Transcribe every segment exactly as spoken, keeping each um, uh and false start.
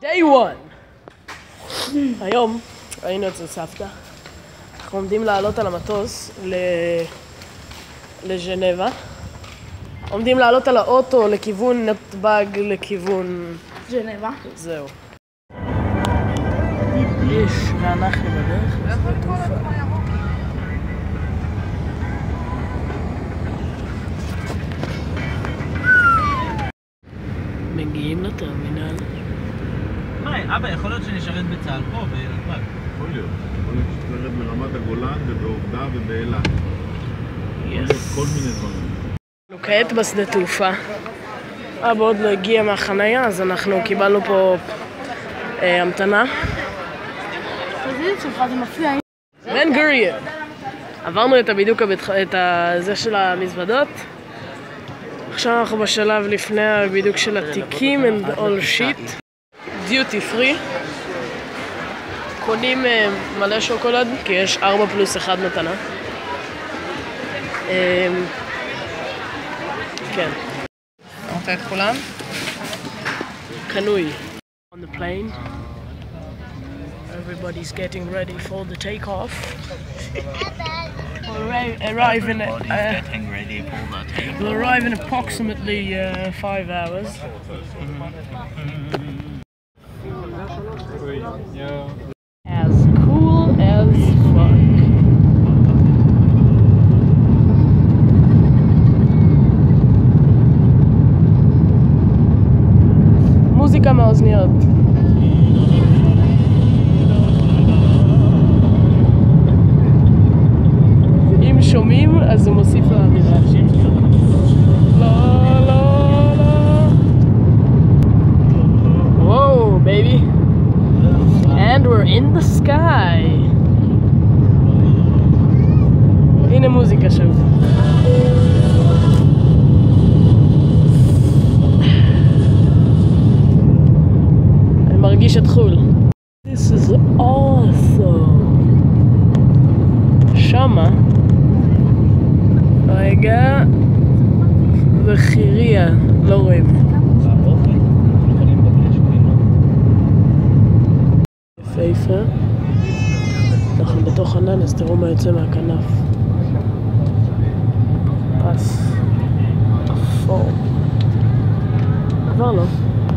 day one! היום היינו אצל סבתא. אנחנו עומדים לעלות על המטוס לז'נבה. עומדים לעלות על האוטו לכיוון נתב"ג, לכיוון... ז'נבה. זהו. יש, ואנחנו בדרך לשדה תעופה. מגיעים לטרמינל. היי, אבא, יכול להיות שנשרת בצה"ל פה, בנתב"ג? יכול להיות. יכול להיות שנשרת ברמת הגולן ובעובדה ובאילת. יס. כל מיני דברים. אנחנו כעת בשדה תעופה. אבא עוד לא הגיע מהחנייה, אז אנחנו קיבלנו פה אה, המתנה. תזיז שלך, זה מפריע. בן גוריון. עברנו את הבידוק, את הזה של המזוודות. עכשיו אנחנו בשלב לפני הבידוק של התיקים and all shit. דיוטי פרי. קונים מלא שוקולד, כי יש ארבע פלוס אחד מתנה. כן. אמרת את כולם? קנוי. On the plane. Everybody's getting ready for the takeoff. We'll arrive, arrive in uh, getting ready for the takeoff. We'll arrive in approximately uh, five hours. As cool as fuck. מוזיקה מהאוזניות. אם שומעים, אז זה מוסיף לאמירה. לא, לא, לא. וואו, בייבי. And we're in the sky. הנה מוזיקה שוב. אני מרגיש את חול. This is awesome. שמה. רגע. וחיריה. לא רואים. יפה. אנחנו בתוך ענן, אז תראו מה יוצא מהכנף. פס. אפור. כבר לא.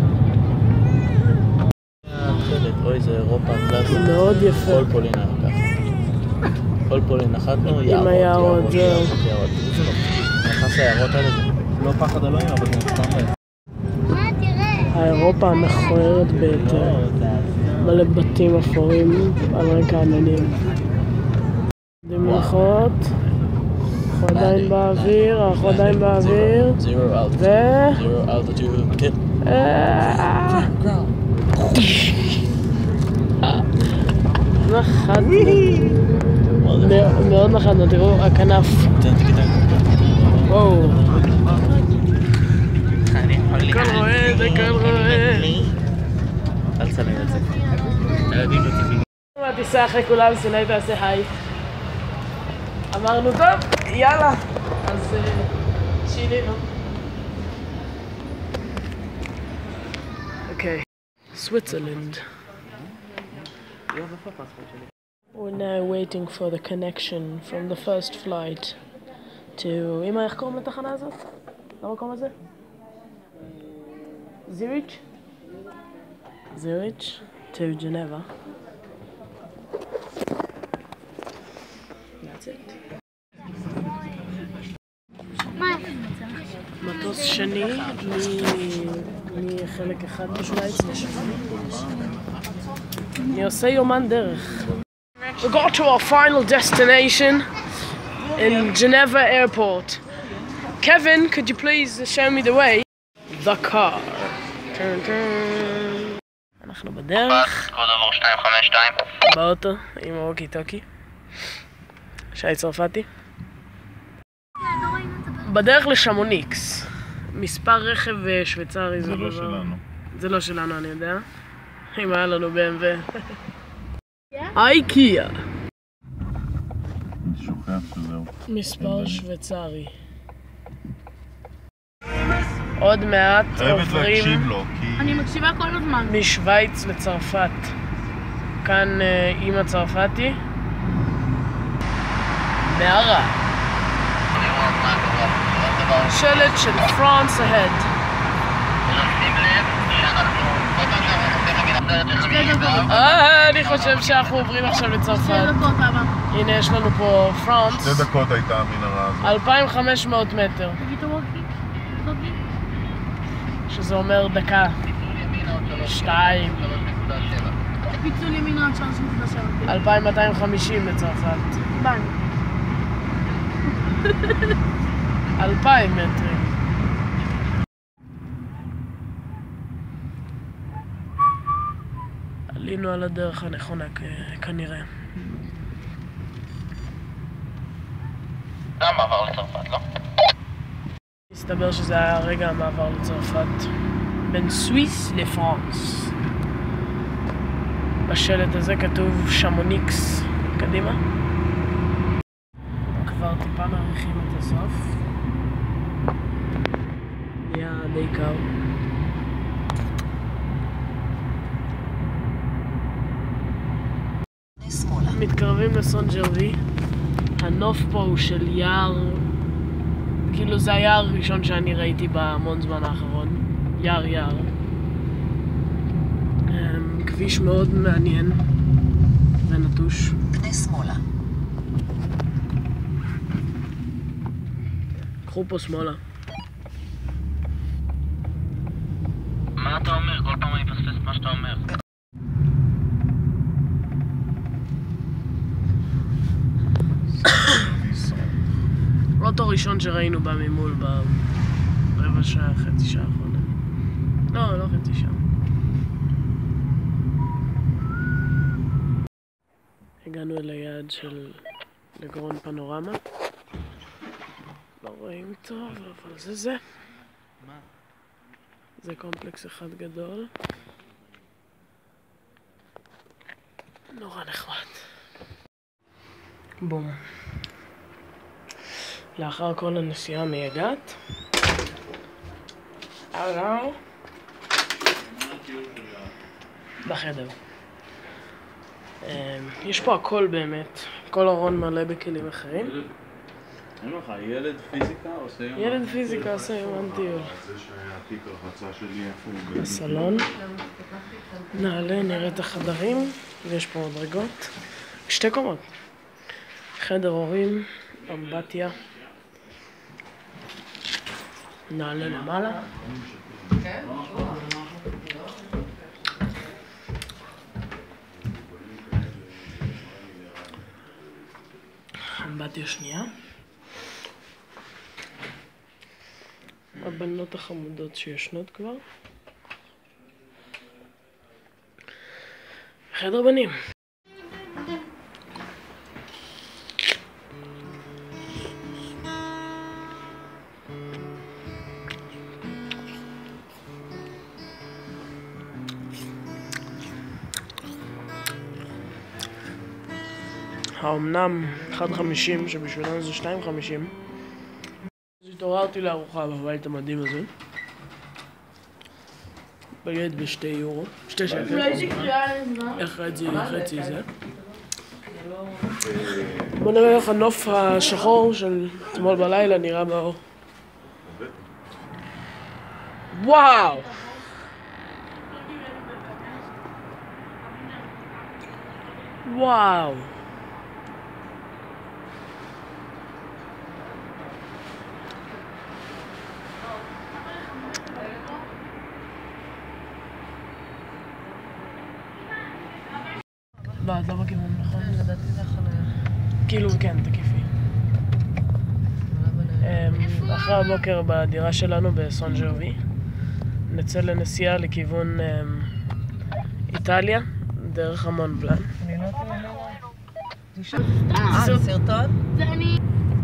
אוי, זה אירופה קלאסית. מאוד יפה. כל פולין היה ככה. כל פולין נחתנו, יערות, עם היערות, זהו. נכנס היערות האלה, זה לא פחד אלוהים, אבל זה נחתם בהם. האירופה המכוערת ביותר. מלא בתים אפורים על רקע עננים. דמלכות. אנחנו עדיין באוויר, אנחנו עדיין באוויר. ו... Zero altitude, כן. נחתנו. מאוד נחתנו, תראו, הכנף. וואו. כל רואה, זה כל רואה. אל צלם את זה. הילדים לא צריכים. מהטיסה אחרי כולם, סיני תעשה היי. אמרנו טוב, יאללה. אז שינינו. אוקיי. Switzerland. We're now waiting for the connection from the first flight to... אמא, איך קוראים לתחנה הזאת? למקום הזה? זיריץ'? זיריץ' to Geneva. That's it. מטוס שני מחלק אחד בשוויץ לשני. אני עושה יומן דרך. We got to our final destination in Geneva Airport. Kevin, could you please show me the way? The car. Turn, turn. אנחנו בדרך. קוד עבור שתיים חמש שתיים. באוטו עם הווקי טוקי. שי צרפתי. בדרך לשמוניקס. מספר רכב שוויצרי זה לא שלנו. זה לא שלנו, אני יודע. אם היה לנו בי אם דאבליו. אייקיה. אני שוכח שזהו. מספר שוויצרי. עוד מעט חייבת עוברים להקשיב לו, כי... אני מקשיבה כל הזמן. משוויץ לצרפת. כאן אה, אימא צרפתי. מערה. שלט של France ahead. שתי דקות. אה, אני חושב שאנחנו עוברים עכשיו לצרפת. שתי דקות, אבא. הנה יש לנו פה France. שתי דקות הייתה המנהרה הזאת. אלפיים וחמש מאות מטר. תגיד את הווקי. ווקי. שזה אומר דקה. שתיים. פיצול ימינה עד שלוש נקודה שבע. אלפיים מאתיים וחמישים לצרפת. ביי. אלפיים מטרים. עלינו על הדרך הנכונה כנראה. זה המעבר לצרפת, לא? מסתבר שזה היה רגע המעבר לצרפת. בין סוויס לפרנס. בשלט הזה כתוב שמוניקס. קדימה. כבר טיפה מעריכים את הסוף. נהיה די קר. מתקרבים לסון ג'רבי. הנוף פה הוא של יער, כאילו זה היער הראשון שאני ראיתי בהמון זמן האחרון. יער יער. כביש מאוד מעניין ונטוש. פני שמאלה. קחו פה שמאלה. מה אתה אומר? כל פעם אני מפספס את מה שאתה אומר. האוטו הראשון שראינו בה ממול ברבע שעה, חצי שעה האחרונה. לא, לא חצי שעה. הגענו אל היעד של לגרון פנורמה. לא רואים טוב, אבל זה זה. זה קומפלקס אחד גדול. נורא נחמד. בום. לאחר כל הנסיעה מייגעת. הלו. בחדר. יש פה הכל באמת. כל ארון מלא בכלים אחרים. אין לך, ילד פיזיקה עושה יום... ילד פיזיקה עושה יום טיול. זה שהיה תיק הרחצה שלי, איפה הוא? בסלון. נעלה, נראה את החדרים. ויש פה מדרגות. שתי קומות. חדר הורים, אמבטיה. נעלה למעלה. אמבטיה שנייה. הבנות החמודות שישנות כבר. חדר בנים. האמנם אחד חמישים שבשבילנו זה שתיים חמישים. אז התעוררתי לארוחה בבית המדהים הזה. בגד בשתי יורו, שתי שקל. אולי זה קריאה לזמן? איך חצי, חצי זה. בוא נראה איך הנוף השחור של אתמול בלילה נראה באור. וואו! וואו! לא, את לא בכיוון, נכון? לדעתי זה החניה. כאילו, כן, תקיפי. אחרי הבוקר בדירה שלנו בסון ג'רבי, נצא לנסיעה לכיוון איטליה, דרך המון בלן. אני לא יודעת אם אה, זה סרטון? זה אני.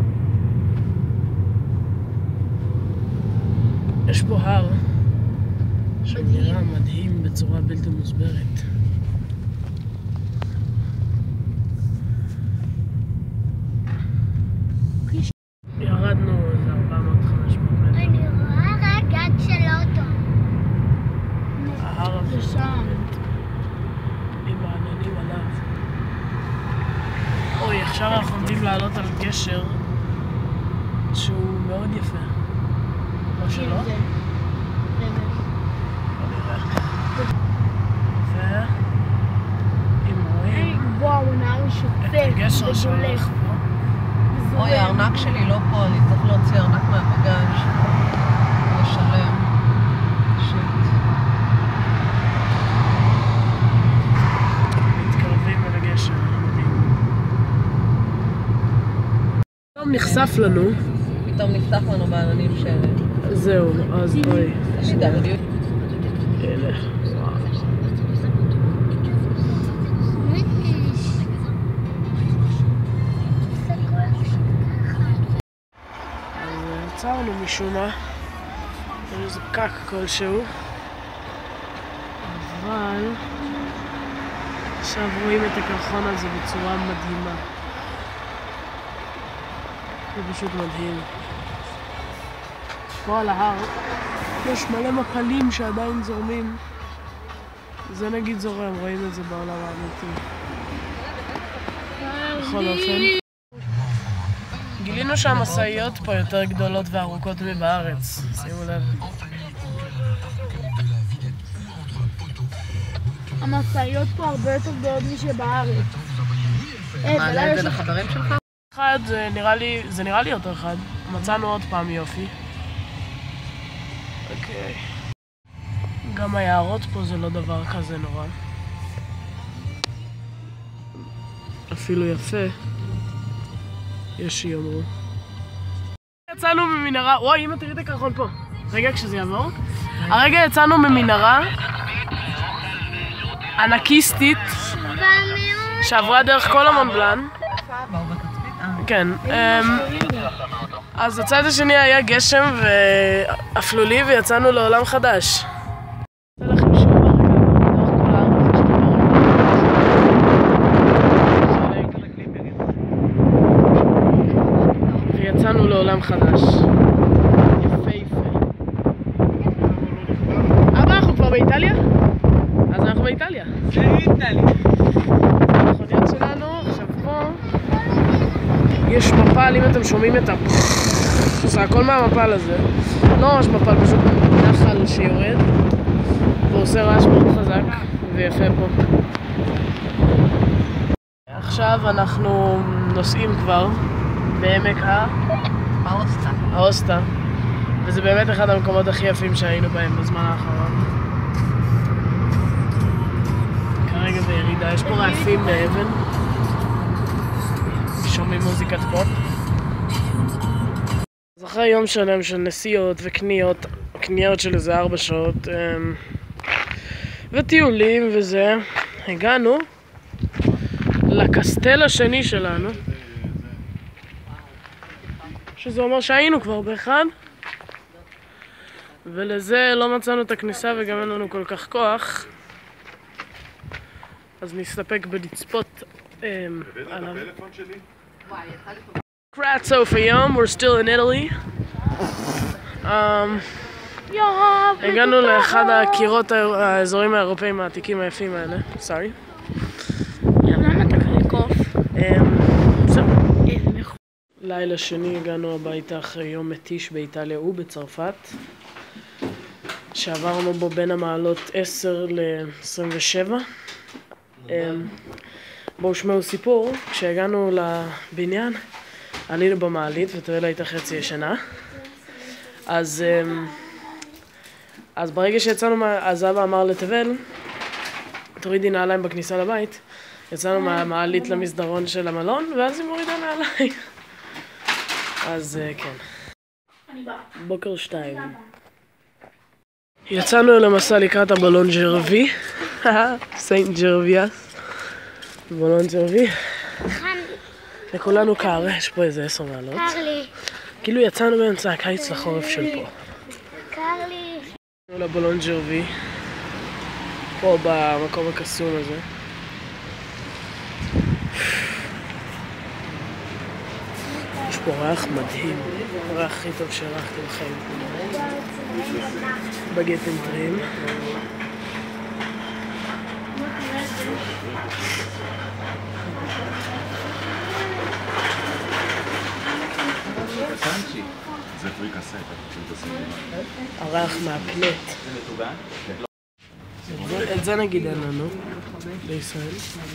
יש פה הר שנראה מדהים בצורה בלתי מוסברת. ירדנו איזה ארבע מאות חמש מאות מטר. אני רואה רק עד ש... שם. עם העננים עליו. אוי, עכשיו אנחנו עומדים לעלות על גשר שהוא מאוד יפה. או שלא? זה. ו... אם רואים... וואו, נהר שוטף. גשר שהולך פה. אוי, הארנק שלי לא פה, אני צריך להוציא ארנק מהבגאז' לשלם. שיט. מתקרבים אל הגשר. פתאום נחשף לנו. פתאום נפתח לנו בעננים של... זהו, אז אוי. יש לי דאבליו. הנה. עצרנו משום מה, יש איזה פקק כלשהו, אבל עכשיו רואים את הקרחון הזה בצורה מדהימה. זה פשוט מדהים. פה על ההר יש מלא מפלים שעדיין זורמים. זה נגיד זורם, רואים את זה בעולם האמיתי. בכל אופן. גילינו שהמשאיות פה יותר גדולות וארוכות מבארץ, שימו לב. המשאיות פה הרבה יותר גדולות משבארץ. מעלה את זה לחברים שלך? אחד, זה נראה לי, זה נראה לי יותר חד. מצאנו עוד פעם יופי. אוקיי. גם היערות פה זה לא דבר כזה נורא. אפילו יפה. יש שיאמרו. יצאנו ממנהרה, וואי, אמא תראי את הקרחון פה. רגע, כשזה יעבור. הרגע יצאנו ממנהרה ענקיסטית שעברה דרך כל המונבלן. כן. אז הצד השני היה גשם ואפלולי ויצאנו לעולם חדש. יצאנו לעולם חדש. יפה יפה. אבא, אנחנו כבר באיטליה? אז אנחנו באיטליה. זה איטליה. המכוניות שלנו, עכשיו פה יש מפל, אם אתם שומעים את ה... זה הכל מהמפל הזה. לא ממש מפל, פשוט נחל שיורד ועושה רעש מאוד חזק ויפה פה. עכשיו אנחנו נוסעים כבר בעמק ה... האוסטה. האוסטה. וזה באמת אחד המקומות הכי יפים שהיינו בהם בזמן האחרון. כרגע בירידה, יש פה רעפים באבן. שומעים מוזיקת פופ. אז אחרי יום שלם של נסיעות וקניות, קניות של איזה ארבע שעות, וטיולים וזה, הגענו לקסטל השני שלנו. שזה אומר שהיינו כבר באחד, ולזה לא מצאנו את הכניסה וגם אין לנו כל כך כוח, אז נסתפק בלצפות עליו. קראט סוף היום, we're still in Italy. הגענו לאחד הקירות האזורים האירופאים העתיקים היפים האלה. סורי. למה אתה קורא קוף? זהו. לילה שני הגענו הביתה אחרי יום מתיש באיטליה ובצרפת, שעברנו בו בין המעלות עשר ל-עשרים ושבע. בואו שמעו סיפור. כשהגענו לבניין עלינו במעלית ותואלה הייתה חצי ישנה, אז אז ברגע שיצאנו, אז אבא אמר לתבל תורידי נעליים בכניסה לבית. יצאנו מהמעלית למסדרון של המלון ואז היא מורידה נעליים. אז כן. בוקר שתיים. יצאנו למסע לקראת הבלון ג'רבי. סיינט ג'רביאס. בלון ג'רבי. לכולנו קר, יש פה איזה עשר מעלות. קר לי. כאילו יצאנו באמצע הקיץ לחורף של פה. קר לי. יצאנו לבלון ג'רבי. פה במקום הקסום הזה. יש פה ריח מדהים, הריח הכי טוב שרחתי בחיים. בגטים טריים. קטנצ'י. זה פריקסט, אתם תשימו. הריח מהפלט. את זה נגיד אין לנו, בישראל.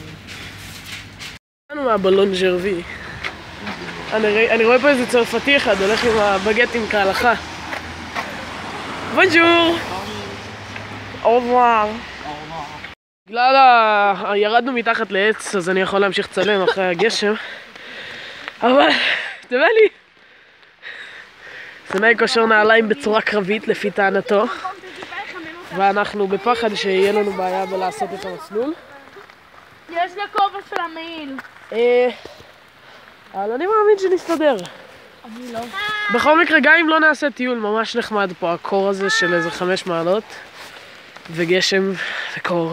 לנו מהבלון ז'רבי. אני רואה פה איזה צרפתי אחד, הולך עם הבגטים כהלכה. בונז'ור! אורבואר. בגלל ה... ירדנו מתחת לעץ, אז אני יכול להמשיך לצלם אחרי הגשם. אבל, תראה לי. סנאי קושר נעליים בצורה קרבית לפי טענתו. ואנחנו בפחד שיהיה לנו בעיה בלעשות את המסלול. יש לה כובע של המעיל. אה... אבל אני מאמין שנסתדר. אני לא. בכל מקרה, גם אם לא נעשה טיול ממש נחמד פה, הקור הזה של איזה חמש מעלות, וגשם וקור.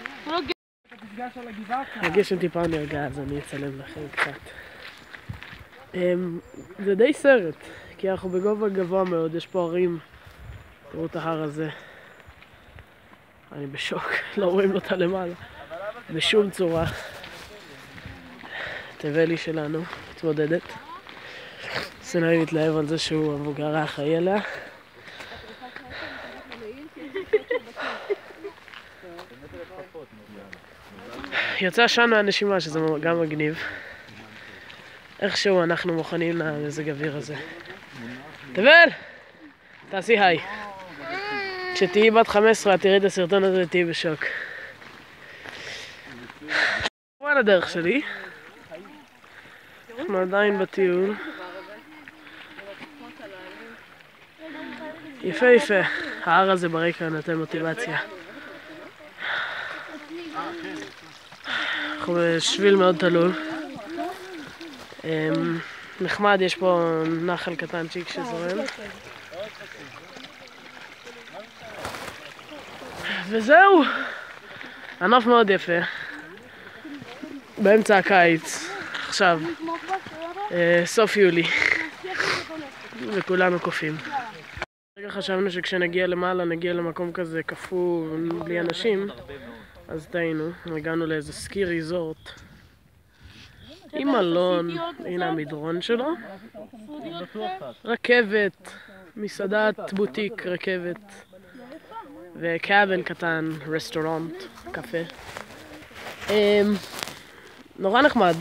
הגשם טיפה נרגע, אז אני אצלם לכם קצת. זה די סרט, כי אנחנו בגובה גבוה מאוד, יש פה הרים. תראו את ההר הזה. אני בשוק, לא רואים אותה למעלה. בשום צורה. טבלי שלנו, מתמודדת. סנאי מתלהב על זה שהוא המבוגר האחראי עליה. יוצא עשן מהנשימה, שזה גם מגניב. איכשהו אנחנו מוכנים למזג האוויר הזה. טבל! תעשי היי. כשתהיי בת חמש עשרה, תראי את הסרטון הזה ותהיי בשוק. פה על הדרך שלי. אנחנו עדיין בטיול. יפה יפה. ההר הזה ברקע נותן מוטיבציה. אנחנו בשביל מאוד תלול. נחמד, יש פה נחל קטנצ'יק שזורם. וזהו. ענף מאוד יפה. באמצע הקיץ. עכשיו. סוף יולי. וכולנו קופים. רגע חשבנו שכשנגיע למעלה נגיע למקום כזה קפוא בלי אנשים, אז טעינו, הגענו לאיזה סקי ריזורט עם מלון, הנה המדרון שלו, רכבת, מסעדת בוטיק, רכבת וקאבן קטן, רסטורנט, קפה. נורא נחמד.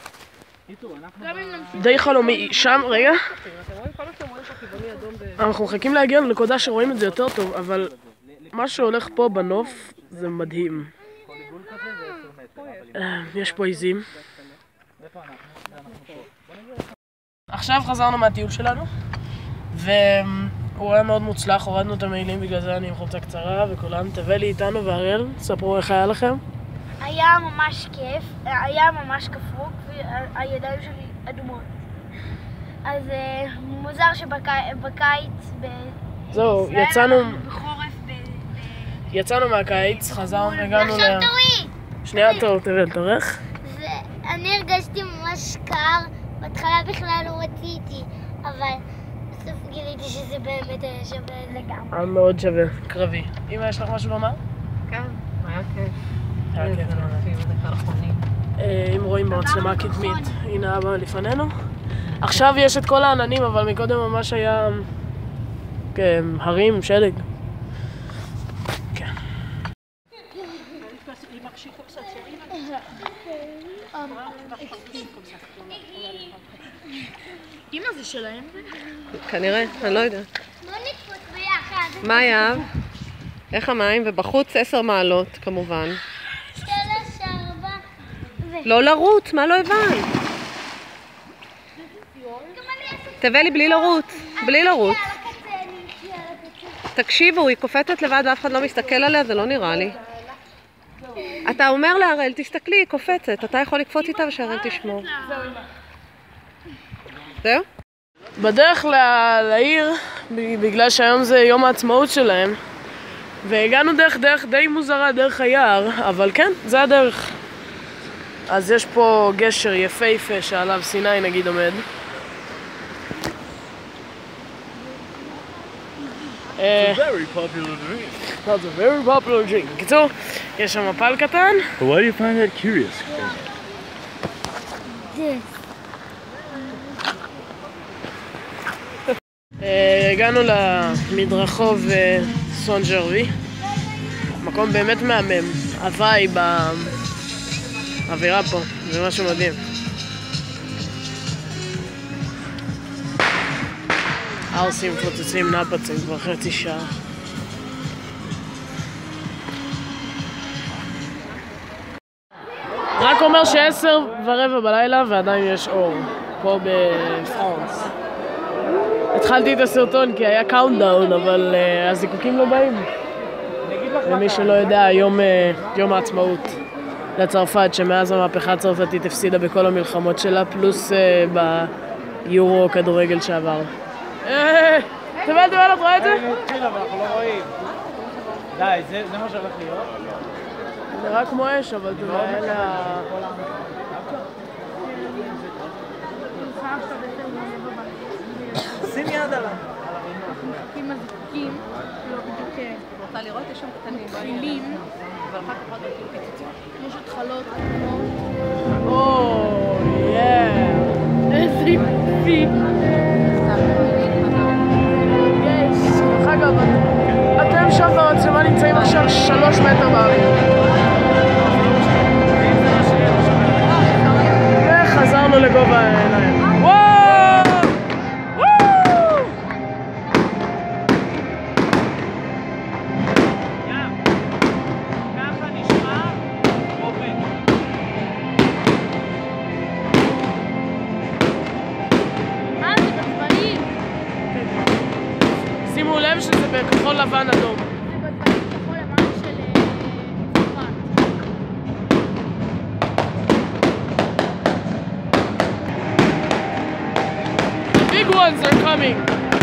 די חלומי, שם, רגע. אנחנו מחכים להגיע לנקודה שרואים את זה יותר טוב, אבל מה שהולך פה בנוף זה מדהים. יש פה עיזים. עכשיו חזרנו מהטיול שלנו, והוא היה מאוד מוצלח, הורדנו את המעילים, בגלל זה אני עם חולצה קצרה, וכולם. טבלי איתנו והראל, ספרו איך היה לכם. היה ממש כיף, היה ממש כפוק, והידיים שלי אדומות. אז מוזר שבקיץ, זהו, יצאנו, בחורף, יצאנו מהקיץ, חזרנו, הגענו ל... עכשיו תורי! שנייה, טוב, תראה, תורך. אני הרגשתי ממש קר, בהתחלה בכלל לא רציתי, אבל בסוף גיליתי שזה באמת היה שווה לגמרי. היה מאוד שווה, קרבי. אמא, יש לך משהו לומר? כן, היה כיף. היה כיף. אם רואים במצלמה הקדמית, הנה אבא לפנינו. עכשיו יש את כל העננים, אבל מקודם ממש היה הרים, שלג. כן. אמא זה שלהם? כנראה, אני לא יודעת. בוא נקפוץ ביחד. מה היה? איך המים? ובחוץ עשר מעלות, כמובן. שלוש, ארבע. לא לרוץ, מה לא הבנת? תביא לי בלי לרוץ, בלי לרוץ. תקשיבו, היא קופצת לבד ואף אחד לא מסתכל עליה, זה לא נראה לי. אתה אומר להראל, תסתכלי, היא קופצת, אתה יכול לקפוץ איתה ושהראל תשמור. זהו? בדרך לעיר, בגלל שהיום זה יום העצמאות שלהם, והגענו דרך דרך די מוזרה, דרך היער, אבל כן, זה הדרך. אז יש פה גשר יפהפה שעליו סיני נגיד עומד. אה, Very popular drink. That's a very popular drink. בקיצור, יש שם מפל קטן. But why do you find that curious? אה, הגענו למדרחוב אה, סון ג'רבי. מקום באמת מהמם. הווייב, האווירה פה, זה משהו מדהים. ערסים פוצצים נפצים כבר חצי שעה. רק אומר שעשר ורבע בלילה ועדיין יש אור פה בפרנס. התחלתי את הסרטון כי היה קאונטדאון, אבל uh, הזיקוקים לא באים. ומי שלא יודע, יום, uh, יום העצמאות לצרפת, שמאז המהפכה הצרפתית הפסידה בכל המלחמות שלה, פלוס uh, ביורו כדורגל שעבר. אה, תבל תבל, את רואה את זה? התחילה, אבל אנחנו לא רואים. די, זה מה שהולך להיות? נראה כמו אש, אבל תבל, אלה... שים יד עליו. עם הזיקים, לא בדיוק רוצה לראות? יש שם קטנים. תחילים, אבל אחר כך עוד לא כאילו פיצוצים. יש התחלות כמו... או, יא! איזה יפי! יש, דרך אגב, אתם שם במצלמה נמצאים עכשיו שלוש מטר באוויר. וחזרנו לגובה העיניים. וואו! שימו לב שזה בכחול לבן אדום. זה בצבעים כחול לבן של צרפת. The big ones are coming.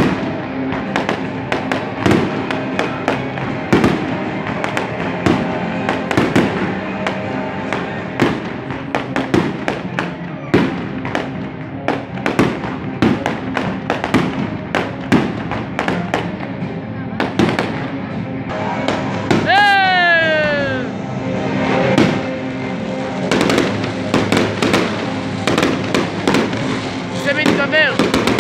זה מתגבר.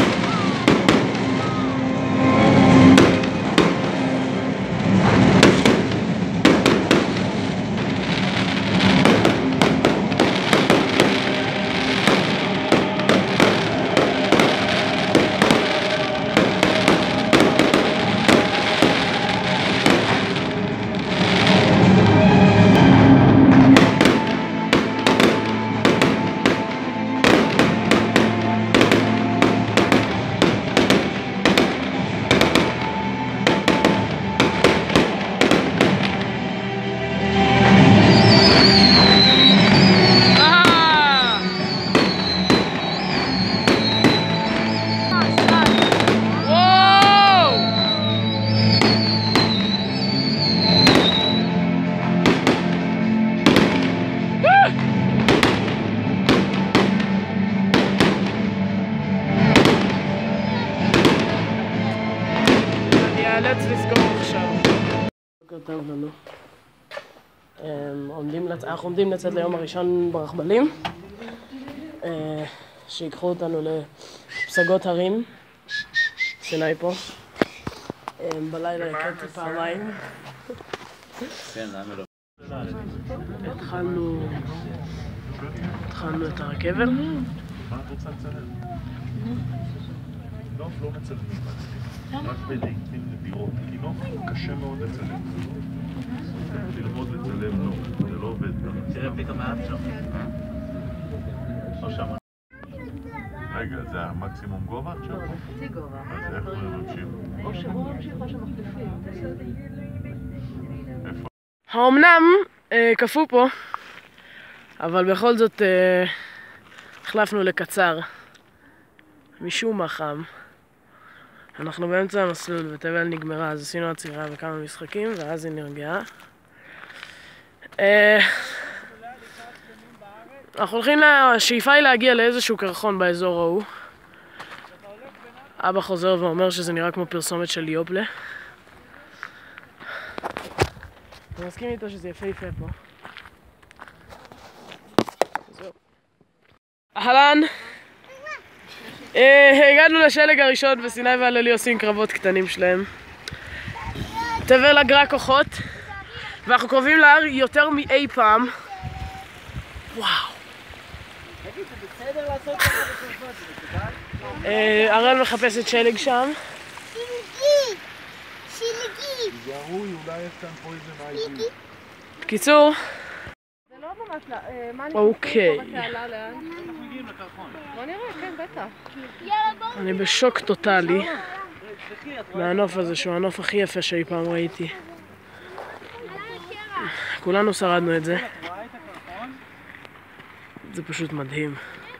נאלץ לסגור עכשיו. בוקר טוב לנו. אנחנו עומדים לצאת ליום הראשון ברכבלים, שיקחו אותנו לפסגות הרים, סיני פה. בלילה הקלתי פעמיים. כן, למה לא? התחלנו התחלנו את הרכבל. מה את רוצה לצלם? לא, לא מצלמים. רק בלינקדאין לדירות, כי לא, קשה מאוד לצלם. ללמוד לצלם, לא, זה לא עובד. תראה פתאום האף שם. לא שמע. רגע, זה המקסימום גובה עכשיו? חצי גובה. אז איך הוא ממשיך? או שהוא ממשיך או שמחליפים. איפה? האומנם אה, קפוא פה, אבל בכל זאת אה, החלפנו לקצר. משום מה חם. אנחנו באמצע המסלול ותבל נגמרה, אז עשינו עצירה וכמה משחקים ואז היא נרגעה. אה, אנחנו הולכים, לה... השאיפה היא להגיע לאיזשהו קרחון באזור ההוא. אבא חוזר ואומר שזה נראה כמו פרסומת של יופלה. אני מסכים איתו שזה יפהפה פה. זהו. אהלן. הגענו לשלג הראשון וסיני והללי עושים קרבות קטנים שלהם. תבל אגרה כוחות. ואנחנו קרובים להר יותר מאי פעם. וואו. תגיד, זה בסדר לעשות ככה בקרבות, זה מקובל? הראל מחפשת שלג שם. שלגי! שלגי! תיזהרו, אולי יש כאן פויזן איי בי. קיצור. זה לא ממש... מה אני אוקיי. פה בתעלה לאן? אנחנו מגיעים לקרחון. בוא נראה, כן, בטח. יאללה בואו. אני בשוק טוטלי מהנוף הזה, שהוא הנוף הכי יפה שאי פעם ראיתי. כולנו שרדנו את זה. זה פשוט מדהים.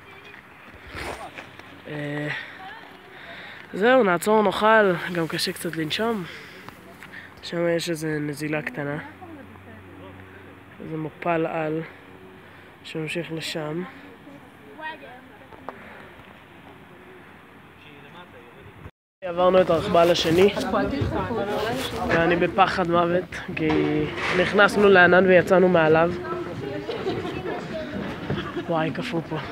זהו, נעצור נאכל, גם קשה קצת לנשום. שם יש איזו נזילה קטנה. איזה מפל על שממשיך לשם. עברנו את הרכבל השני ואני בפחד מוות כי נכנסנו לענן ויצאנו מעליו. וואי, קפוא פה.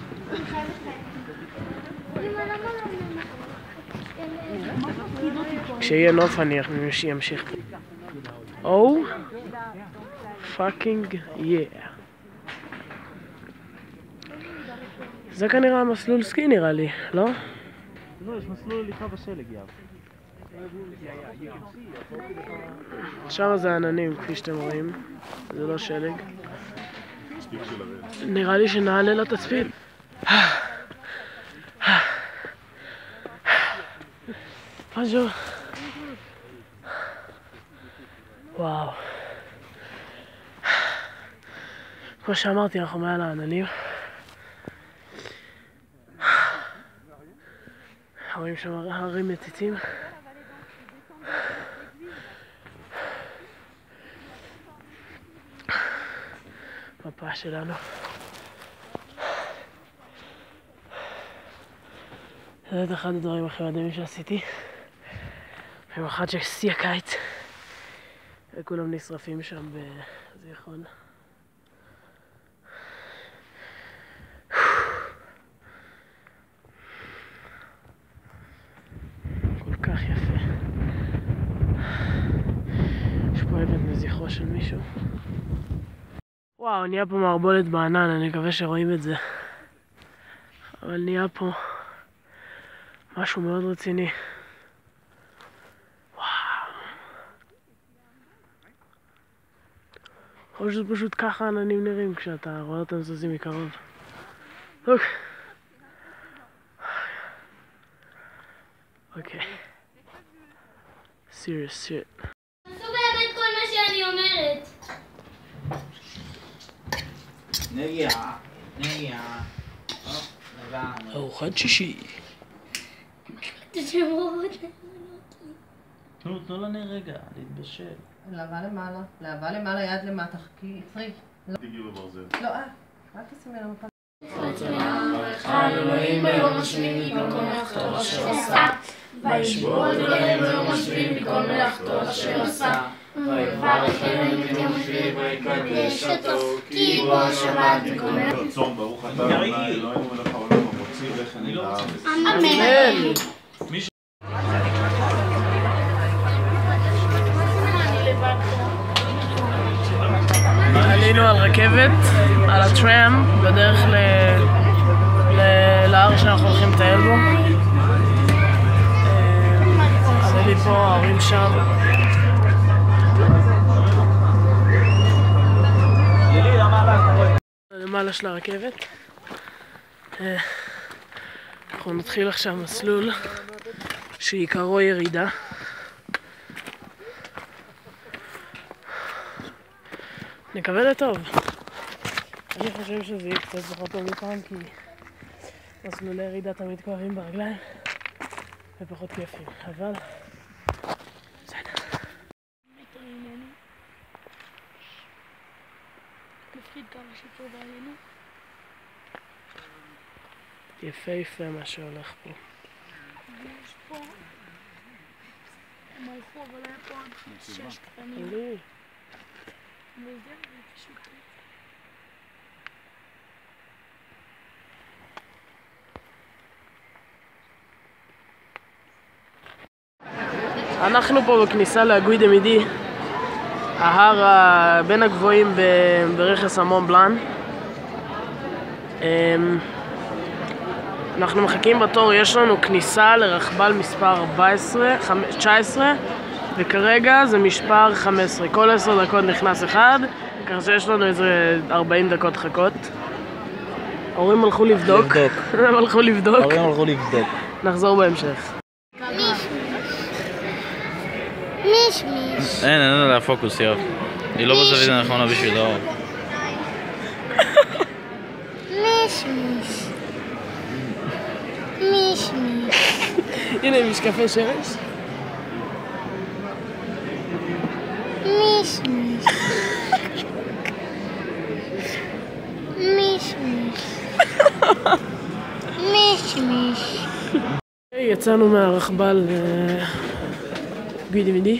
כשיהיה נוף אני אמשיך. או פאקינג יא. זה כנראה המסלול סקי נראה לי, לא? לא, יש מסלול הליכה בשלג, יאב. שם זה עננים, כפי שאתם רואים. זה לא שלג. מספיק של הראל. נראה לי שנעלה לתצפית. משהו. וואו. כמו שאמרתי, אנחנו מעל העננים. רואים שם הרים מציצים. מפה שלנו. זה אחד הדברים הכי מדהימים שעשיתי. במיוחד ששיא הקיץ. וכולם נשרפים שם בזיכרון. כל כך יפה. יש פה אבן מזכרו של מישהו. וואו, נהיה פה מערבולת בענן, אני מקווה שרואים את זה. אבל נהיה פה משהו מאוד רציני. וואו. או שזה פשוט ככה עננים נראים כשאתה רואה אותם זזים מקרוב. אוקיי. אוקיי. serious shit. עשו באמת כל מה שאני אומרת. נגיעה, נגיעה. ארוחת שישי. תשמעו אותי. תנו, תנו לנו רגע, להתבשל. להבה למעלה, להבה למעלה, יד למטה, כי צריך. תגיעו לברזל. לא, אה, אל תשימי לנו פעם. אלוהים ביום השביעי מכל מלאכתו אשר עשה. וישבו אלוהים ביום השביעי מכל מלאכתו אשר עשה. ויברך אלוהים את יום השביעי ויקדש אותו, כי בו השבת מכל מלאכתו. רצון, ברוך אתה ה' אלוהינו מלך העולם המוציא לחם מן הארץ. אמן. עלינו על רכבת, על הטראם, בדרך ל... ל... להר שאנחנו הולכים לטייל בו. עלה לי פה, ההורים שם. למעלה של הרכבת. אנחנו נתחיל עכשיו מסלול שעיקרו ירידה. נקווה לטוב. אני חושב שזה יהיה קצת פחות טוב מפעם כי מסלולי ירידה תמיד כואבים ברגליים ופחות כיפים, אבל בסדר. מפחיד כמה שפה בעלינו. יפהפה מה שהולך פה. יש פה. הם הלכו אבל היה פה עוד שש קטנים. עלי. אנחנו פה בכניסה לאגוי דה מידי, ההר בין הגבוהים ברכס המון בלאן. אנחנו מחכים בתור, יש לנו כניסה לרכבל מספר ארבע עשרה, תשע עשרה וכרגע זה מספר חמש עשרה. כל עשר דקות נכנס אחד, כך שיש לנו איזה ארבעים דקות חכות. ההורים הלכו לבדוק. הם הלכו לבדוק. ההורים הלכו לבדוק. נחזור בהמשך. מיש מיש. אין, אין עליה פוקוס, יואב. היא לא בזווית הנכונה בשביל האור. מיש מיש. מיש מיש. הנה משקפי שמש. מיש מיש. מיש מיש. מיש מיש. יצאנו מהרכבל אגוי דה מידי.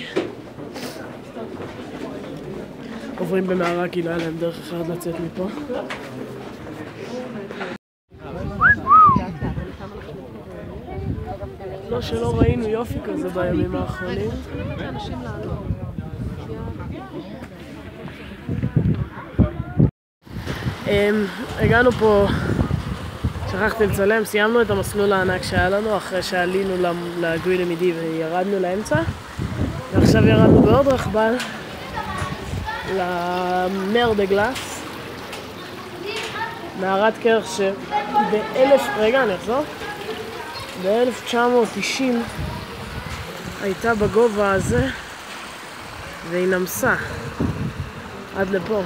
עוברים במערה כי לא היה להם דרך אחרת לצאת מפה. לא שלא ראינו יופי כזה בימים האחרונים. הגענו פה, שכחתי לצלם, סיימנו את המסלול הענק שהיה לנו אחרי שעלינו לאגוי דה מידי וירדנו לאמצע, ועכשיו ירדנו בעוד רכבל למר דה גלאס, מערת קרח שבאלף, רגע אני אחזור, ב-אלף תשע מאות תשעים הייתה בגובה הזה והיא נמסה עד לפה.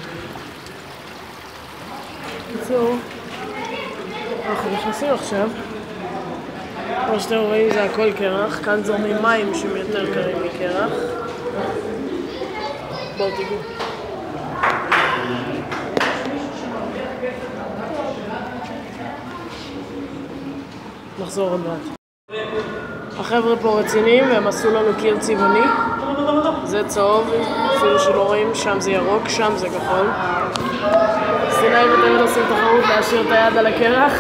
בקיצור, אנחנו נכנסים עכשיו, כמו שאתם רואים זה הכל קרח, כאן זורמים מים שהם יותר קרים מקרח. בואו תיגעו. נחזור עוד מעט. החבר'ה פה רציניים והם עשו לנו קיר צבעוני. זה צהוב, אפילו שלא רואים, שם זה ירוק, שם זה כחול. סינאי ותמיד עושים תחרות להשאיר את היד על הקרח.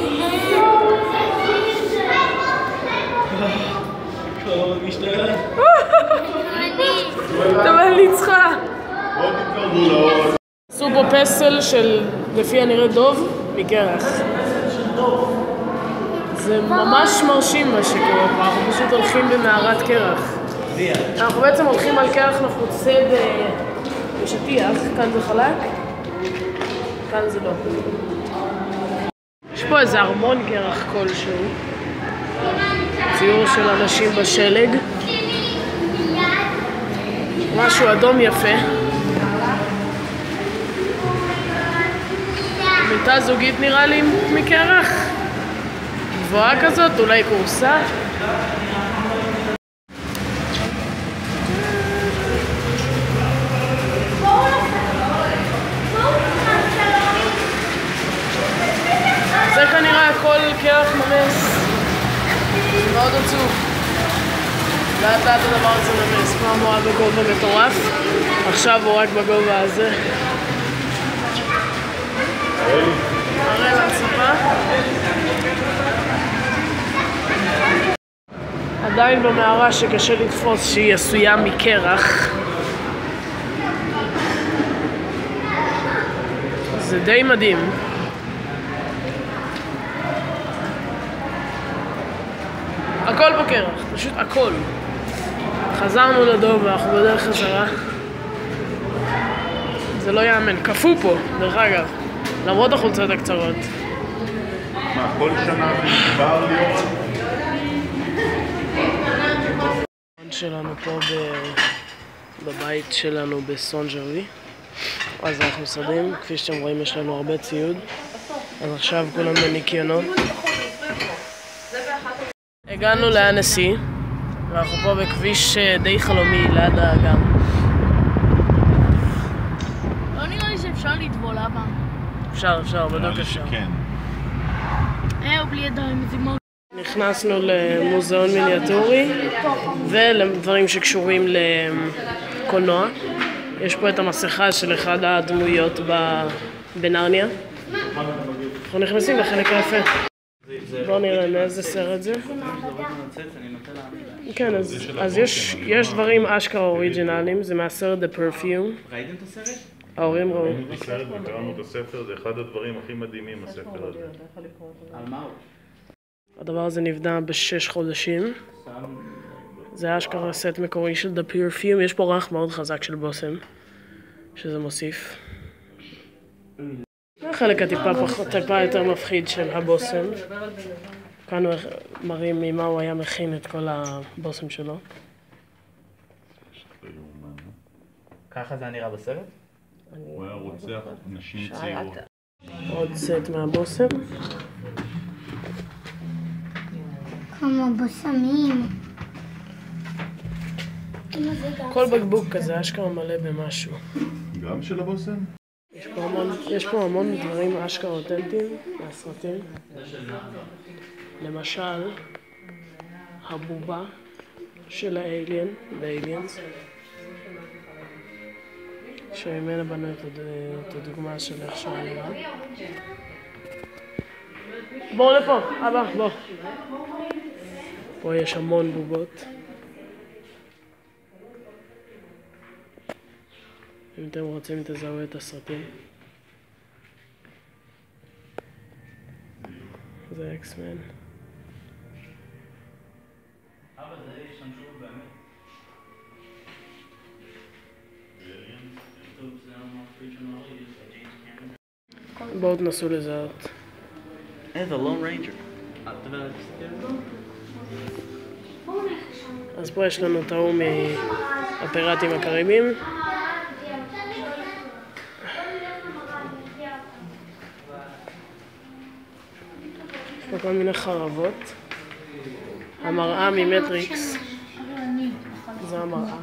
תמיד ניצחה. עשו פה פסל של, לפי הנראה דוב, מקרח. זה ממש מרשים מה שקורה פה, אנחנו פשוט הולכים במערת קרח. אנחנו בעצם הולכים על קרח נחוצה בשטיח, כאן זה חלק, כאן זה לא. יש פה איזה ארמון קרח כלשהו, ציור של אנשים בשלג, משהו אדום יפה. מיטה זוגית נראה לי מקרח. גבוהה כזאת, אולי קורסה. זה כנראה הכל קרח נמס. מאוד עצוב. לאט לאט הדבר הזה נמס. פעם הוא היה בגובה מטורף, עכשיו הוא רק בגובה הזה. נראה לצפה. עדיין במערה שקשה לתפוס שהיא עשויה מקרח. זה די מדהים. הכל בקרח, פשוט הכל. חזרנו לדוב ואנחנו בדרך חזרה. זה לא יאמן, קפוא פה, דרך אגב, למרות החולצות הקצרות. מה, כל שנה זה נשבר ליאור? שלנו פה בבית שלנו בסונג'רבי, אז אנחנו מסתדרים, כפי שאתם רואים יש לנו הרבה ציוד, אז עכשיו כולם בניקיונות. הגענו לאנסי ואנחנו פה בכביש די חלומי ליד האגם. לא נראה לי שאפשר לטבול אבא. אפשר, אפשר, בדיוק אפשר. כן. אה, הוא בלי ידיים, זה מאוד. נכנסנו למוזיאון מיניאטורי ולדברים שקשורים לקולנוע. יש פה את המסכה של אחד הדמויות בנרניה. אנחנו נכנסים לחלק היפה. בואו נראה מאיזה סרט זה. כן, אז יש דברים אשכרה אוריג'ינליים, זה מהסרט The Perfume. ראיתם את הסרט? ההורים ראו. ראינו את הסרט וקראנו את הספר, זה אחד הדברים הכי מדהימים הספר הזה. על מה הוא? הדבר הזה נבנה בשש חודשים. זה אשכרה סט מקורי של The Perfume, יש פה ריח מאוד חזק של בושם, שזה מוסיף. החלק הטיפה פחות, טיפה יותר מפחיד של הבושם. כאן מראים ממה הוא היה מכין את כל הבושם שלו. ככה זה היה נראה בסרט? הוא היה רוצח נשים צעירות. עוד סט מהבושם. כמה בושמים. כל בקבוק כזה אשכרה מלא במשהו. גם של הבושם? יש פה המון, יש פה המון דברים אשכרה אותנטיים מהסרטים. למשל, הבובה של האליין, באליאנס. שממנה בנו את הדוגמה של איך שהוא נראה. בואו לפה, אבא, בוא. פה יש המון בובות. אם אתם רוצים תזהו את הסרטים. זה אקסמן. אבא, זה השתמשו באמת. בואו תנסו לזהות. אה, The Lone Ranger. אל תדבר על זה. אז פה יש לנו את ההוא מהפיראטים הקריביים. יש פה כל מיני חרבות. המראה ממטריקס. זו המראה.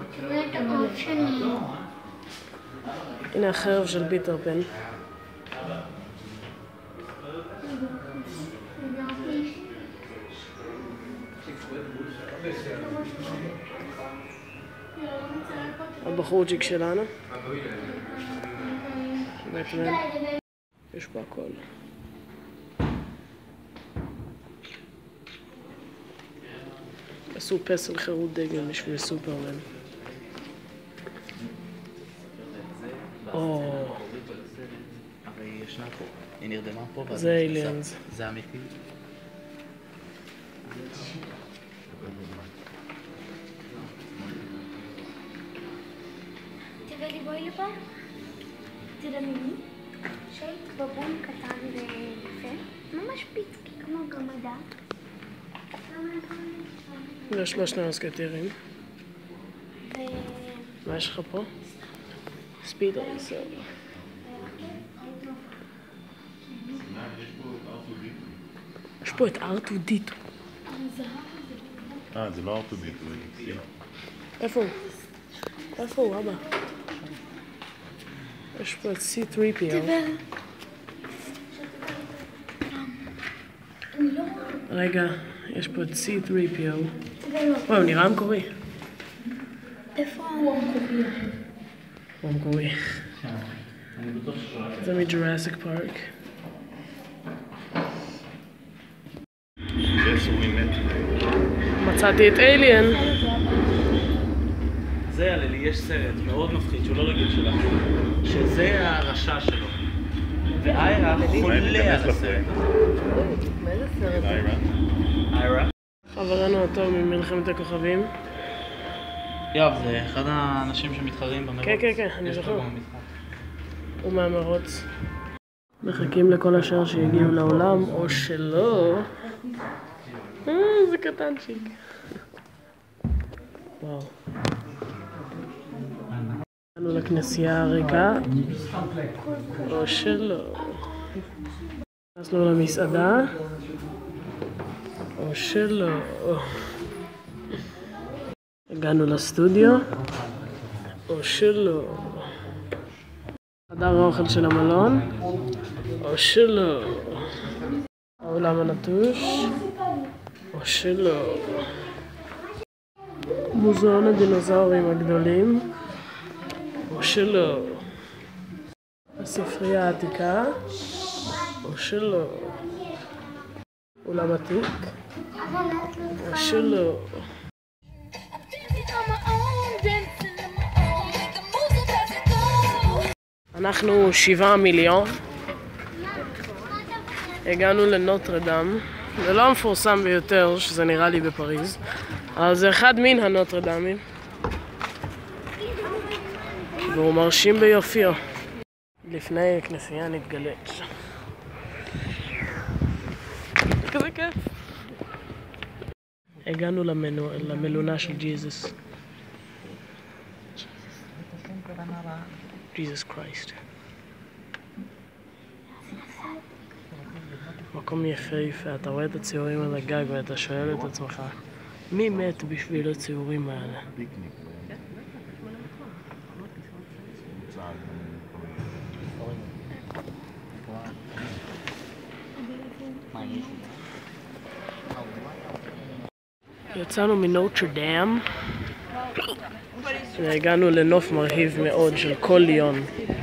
הנה החרב של פיטר פן. הבחורצ'יק שלנו. בטמן. יש פה הכל. עשו פסל חירות דגל בשביל סופרמן. או... הרי ישנה פה, היא נרדמה פה. זה אליאנס. זה אמיתי. תראה לי בואי לפה. תדמייני שהיית בבון קטן ויפה, ממש פיצקי כמו גמדה. יש שלושת המסקטרים. מה יש לך פה? ספיד רייסר. יש פה את ארטודיטו. אה, זה לא ארטודיטו, זה סיום. איפה הוא? איפה הוא, אבא? יש פה את סי תרי פי או. רגע, יש פה את סי תרי פי או. וואו, הוא נראה מקורי. איפה הוא המקורי? הוא המקורי. זה מג'ורסיק פארק. מצאתי את אליאן. זה עלי, יש סרט מאוד מפחיד שהוא לא רגיל שלנו, שזה הרשע שלו. ואיירה חולה על הסרט. מאיזה סרט? איירה? חברנו הטוב ממלחמת הכוכבים. יואב, זה אחד האנשים שמתחרים במרוץ. כן, כן, כן, אני יש זוכר. לו גם משחק. הוא מהמרוץ. מחכים לכל השאר שהגיעו לעולם, או שלא. אה, זה קטנצ'יק. וואו. הגענו לכנסייה הריקה, או שלא. נכנסנו למסעדה, או שלא. הגענו לסטודיו, או שלא. חדר האוכל של המלון, או שלא. העולם הנטוש, או שלא. מוזיאון הדינוזאורים הגדולים, או שלא. הספרייה העתיקה, או שלא. אולם עתיק, או שלא. אנחנו שבעה מיליון. הגענו לנוטרדם. זה לא המפורסם ביותר, שזה נראה לי בפריז, אבל זה אחד מן הנוטרדמים. והוא מרשים ביופיו. לפני הכנסייה נתגלת. זה כזה כיף. הגענו למנו, למלונה של ג'יזוס. ג'יזוס קרייסט. מקום יפהפה, אתה רואה את הציורים על הגג ואתה שואל את עצמך, מי מת בשביל הציורים האלה? יצאנו מנוטרדם והגענו לנוף מרהיב מאוד של כל ליון.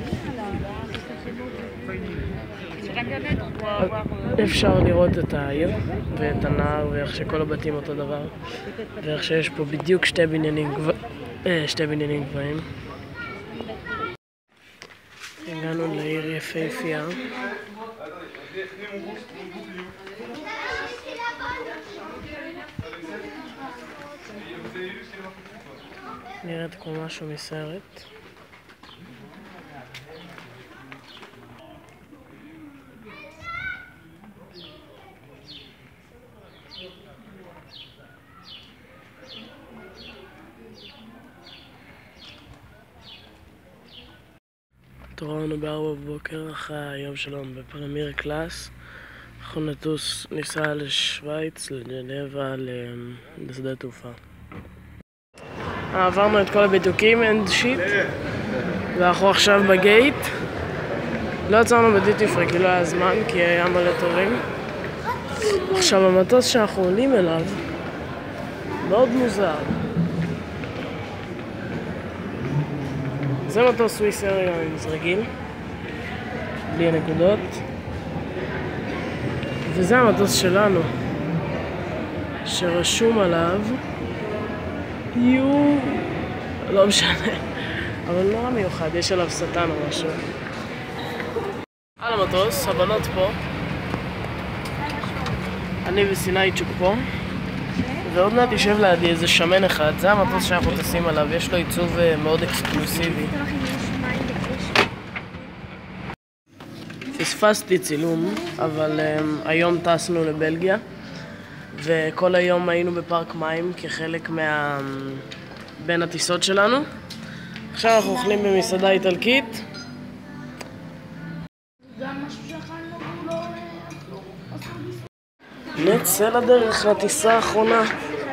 אפשר לראות את העיר ואת הנהר ואיך שכל הבתים אותו דבר ואיך שיש פה בדיוק שתי בניינים גבוהים. שתי בניינים גבוהים. הגענו לעיר יפהפייה. נראית כמו משהו מסרט. התעוררנו בארבע בבוקר אחרי היום שלנו בפרמיר קלאס. אנחנו נטוס, ניסע לשוויץ, לג'נבה, לשדה תעופה. עברנו את כל הבידוקים, אין שיט, ואנחנו עכשיו בגייט. לא יצאנו בדיוטי פרי כי לא היה זמן, כי היה מלא תורים. עכשיו המטוס שאנחנו עולים אליו מאוד מוזר. זה מטוס סוויס איירליינס רגיל, בלי הנקודות, וזה המטוס שלנו, שרשום עליו יו... לא משנה, אבל נורא מיוחד, יש עליו שטן או משהו. על המטוס, הבנות פה, אני וסינאיצ'וק פה, ועוד מעט יושב לידי איזה שמן אחד. זה המטוס שאנחנו טסים עליו, יש לו עיצוב מאוד אקסקלוסיבי. פספסתי צילום, אבל um, היום טסנו לבלגיה, וכל היום היינו בפארק מים כחלק מה... בין הטיסות שלנו. עכשיו אנחנו אוכלים במסעדה איטלקית. נצא לדרך לטיסה האחרונה.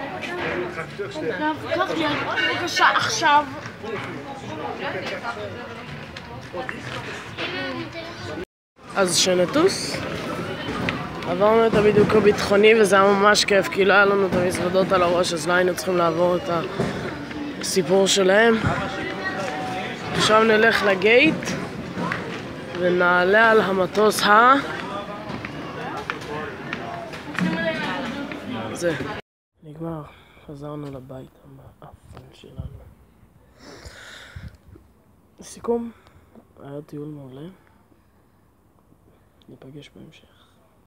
קח לי בבקשה עכשיו. אז שנטוס. עברנו את הבידוק הביטחוני וזה היה ממש כיף, כי לא היה לנו את המזוודות על הראש, אז לא היינו צריכים לעבור את הסיפור שלהם. עכשיו נלך לגייט ונעלה על המטוס ה... זה. נגמר. חזרנו לבית המאפן שלנו. לסיכום, היה טיול מעולה. ניפגש בהמשך.